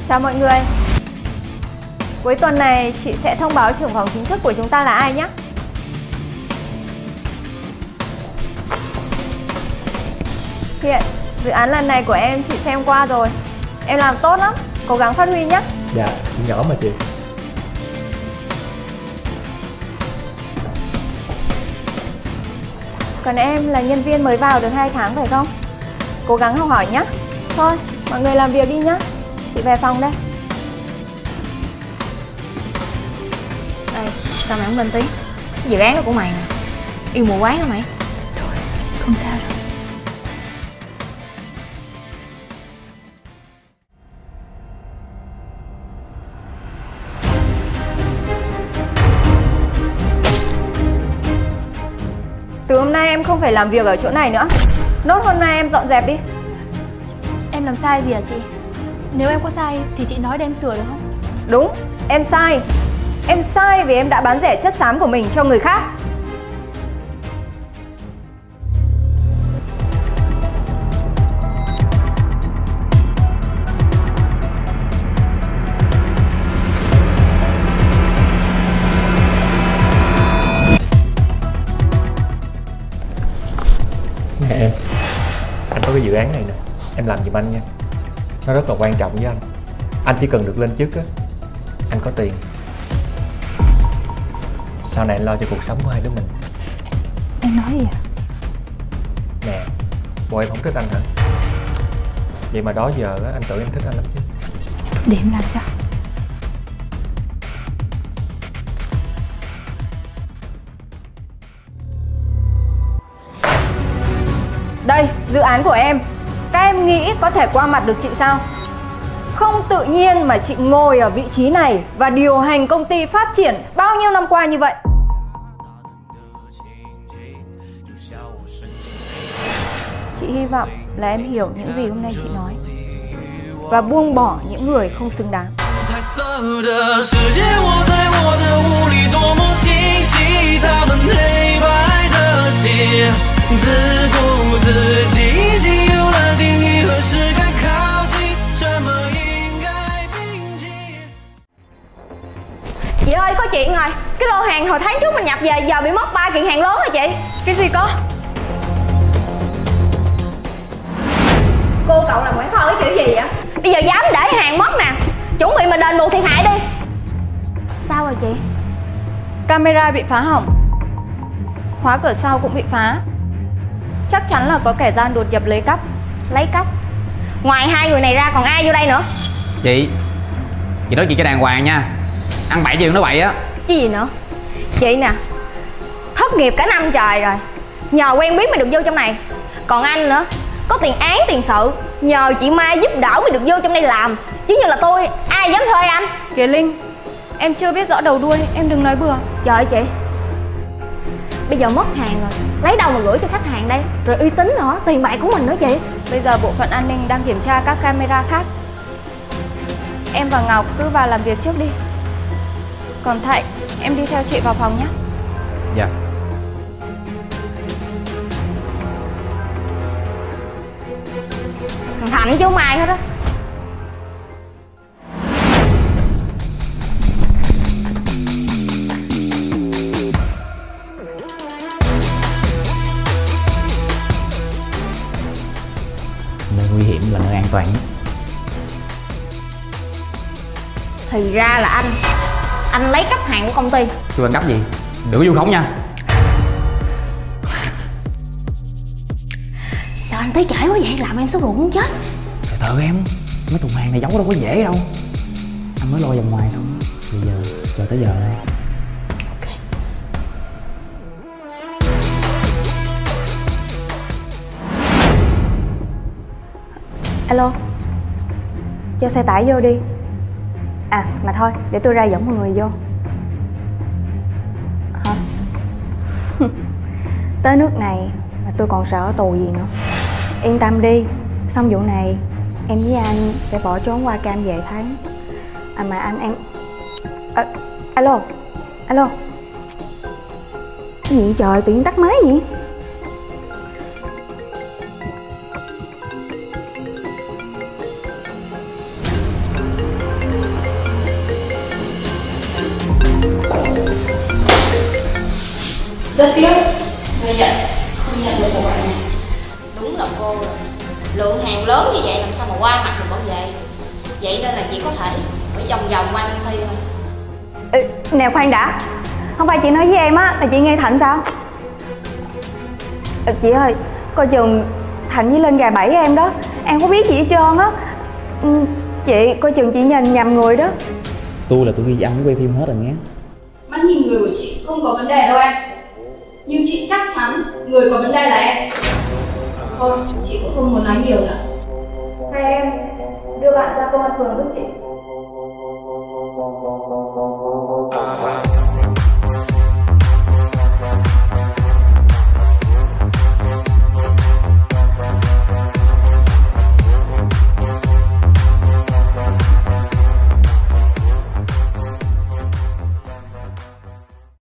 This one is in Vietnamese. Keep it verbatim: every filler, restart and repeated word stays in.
Chào mọi người. Cuối tuần này chị sẽ thông báo trưởng phòng chính thức của chúng ta là ai nhé. Hiện, dự án lần này của em chị xem qua rồi. Em làm tốt lắm, cố gắng phát huy nhé. Dạ, nhỏ mà chị. Còn em là nhân viên mới vào được hai tháng phải không? Cố gắng học hỏi nhé. Thôi, mọi người làm việc đi nhé. Chị về phòng đây. Ê, sao mày không lên tiếng? Cái dự án đó của mày nè. Yêu mù quáng hả mày? Thôi, không sao đâu. Từ hôm nay em không phải làm việc ở chỗ này nữa. Nốt hôm nay em dọn dẹp đi. Em làm sai gì hả chị? Nếu em có sai thì chị nói để em sửa được không? Đúng, em sai. Em sai vì em đã bán rẻ chất xám của mình cho người khác. Nè em, anh có cái dự án này nè, em làm giùm anh nha. Nó rất là quan trọng với anh. Anh chỉ cần được lên chức á, anh có tiền, sau này anh lo cho cuộc sống của hai đứa mình. Em nói gì à? Nè, bộ em không thích anh hả? Vậy mà đó giờ á, anh tưởng em thích anh lắm chứ. Để em làm cho. Đây, dự án của em. Các em nghĩ có thể qua mặt được chị sao? Không tự nhiên mà chị ngồi ở vị trí này và điều hành công ty phát triển bao nhiêu năm qua như vậy. Chị hy vọng là em hiểu những gì hôm nay chị nói và buông bỏ những người không xứng đáng. Chị ơi, có chuyện rồi. Cái lô hàng hồi tháng trước mình nhập về giờ bị mất ba kiện hàng lớn rồi chị. Cái gì cơ? Cô cậu làm quản kho cái kiểu gì vậy? Bây giờ dám để hàng mất nè, chuẩn bị mà đền bù thiệt hại đi. Sao rồi chị? Camera bị phá hỏng, khóa cửa sau cũng bị phá. Chắc chắn là có kẻ gian đột nhập lấy cắp. Lấy cắp? Ngoài hai người này ra còn ai vô đây nữa? Chị, chị nói chuyện cho đàng hoàng nha. Ăn bậy gì đừng nói bậy á. Cái gì nữa? Chị nè, thất nghiệp cả năm trời rồi, nhờ quen biết mới được vô trong này. Còn anh nữa, có tiền án tiền sự, nhờ chị Mai giúp đỡ mới được vô trong đây làm. Chứ như là tôi, ai dám thuê anh? Kìa Linh, em chưa biết rõ đầu đuôi, em đừng nói bừa. Trời ơi chị, bây giờ mất hàng rồi, lấy đâu mà gửi cho khách hàng đây? Rồi uy tín nữa, tiền bạc của mình nữa chị. Bây giờ bộ phận an ninh đang kiểm tra các camera khác. Em và Ngọc cứ vào làm việc trước đi. Còn Thạnh, em đi theo chị vào phòng nhé. Dạ. Thằng Thạnh chứ không ai hết á. Nơi nguy hiểm là nơi an toàn nhất. Thì ra là anh Anh lấy cắp hàng của công ty. Tôi ăn cắp gì? Đừng có vu khống nha. Sao anh tới trễ quá vậy? Làm em sốt ruột muốn chết. Từ từ em, mấy thùng hàng này giấu đâu có dễ đâu. Anh mới lo vòng ngoài xong. Bây giờ chờ tới giờ đây. Ok. Alo, cho xe tải vô đi. À mà thôi, để tôi ra dẫn mọi người vô. Hả? Tới nước này mà tôi còn sợ tù gì nữa. Yên tâm đi, xong vụ này em với anh sẽ bỏ trốn qua Cam về tháng. À mà anh em à, alo, alo. Gì vậy trời, tự nhiên tắt máy vậy? Rất tiếc, người nhận không nhận được cuộc gọi này. Đúng là cô rồi. Lượng hàng lớn như vậy làm sao mà qua mặt được bảo vệ. Vậy nên là chỉ có thể phải vòng vòng quanh công ty thôi. Ừ, nè khoan đã. Không phải chị nói với em á là chị nghe Thạnh sao? Ừ, chị ơi, coi chừng Thạnh với Linh gài bẫy em đó. Em có biết gì hết trơn á. Ừ, chị coi chừng chị nhìn nhầm người đó. Tôi là tôi ghi âm quay phim hết rồi nhé. Mắt nhìn người của chị không có vấn đề đâu em. Nhưng chị chắc chắn người có vấn đề là em. Thôi, chị cũng không muốn nói nhiều nữa. Hai em đưa bạn ra công an phường giúp chị.